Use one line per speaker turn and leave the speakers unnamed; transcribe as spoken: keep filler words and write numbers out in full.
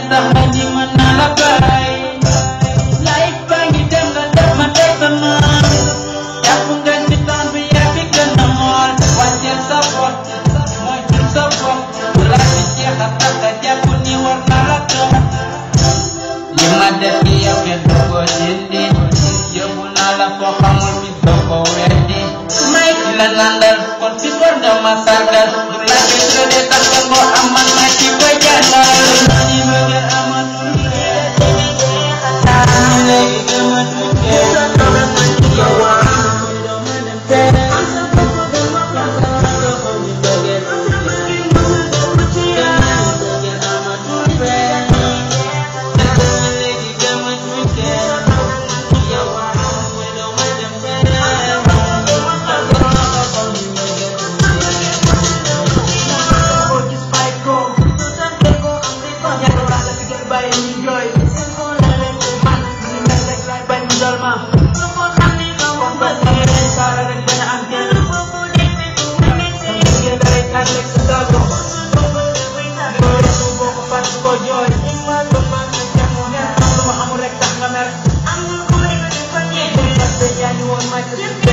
tax na ñi mën na la bàyyi life baa ngi dem nga def ma teg sa noon jàpp nga ni temps bi yaa fi gën a mool wàcceel sa bopp mooy jël sa bopp bu la ci jeex a tax nga jàpp ni war na la gëm li ma def ci yow kenn du ko dindi yóbbu naa la foo xamul mi doo ko weddi may ki la nandal kon fi war nga ma sargal du la ci jëlee tax nga moo am man ma ci ko jàllal ni bëgg amatul léegi gëmatul I'm